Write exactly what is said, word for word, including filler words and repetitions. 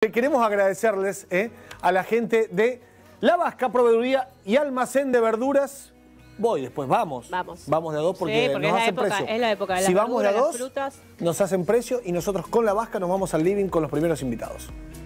Queremos agradecerles eh, a la gente de La Vasca, Proveeduría y Almacén de Verduras. Voy, después vamos. Vamos. Vamos de a dos porque, sí, porque nos es, la hacen época, precio. es la época de las Si vamos de a verduras, dos, las frutas. nos hacen precio y nosotros con La Vasca nos vamos al living con los primeros invitados.